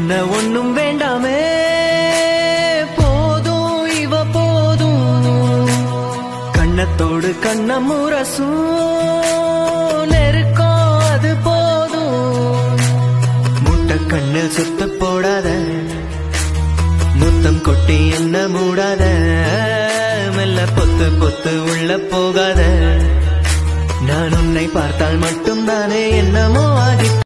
என்ன ஒண்ணும் வேண்டாமே போதும் இவ போதும் கண்ணத்தோடு கண்ணம் முரசும் நெருக்கம் அது போதும் முட்டை கண்ணில் சுத்த போடாத முத்தம் கொட்டி என்ன மூடாத மெல்ல பொத்து பொத்து உள்ள போகாத நான் உன்னை பார்த்தால் மட்டும் தானே என்னமோ ஆகி